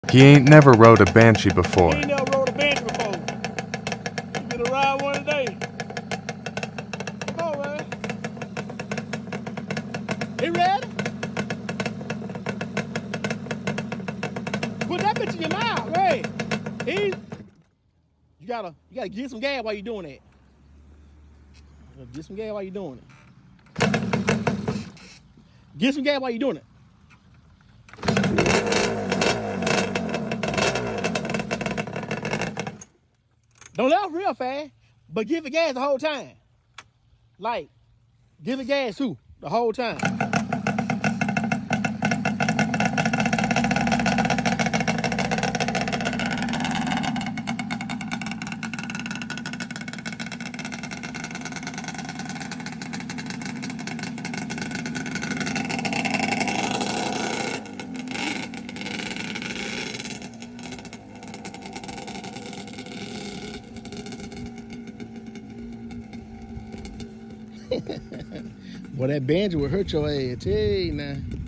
He ain't never rode a banshee before. He ain't never rode a banshee before. You gonna ride one today? Come on, man. He ready? Put that bitch in your mouth, hey. You gotta get some gas while you're doing that. Get some gas while you're doing it. Get some gas while you're doing it. Don't let off real fast, but give it gas the whole time. Like, give it gas too, the whole time. Boy, that banjo will hurt your ass, tell you now.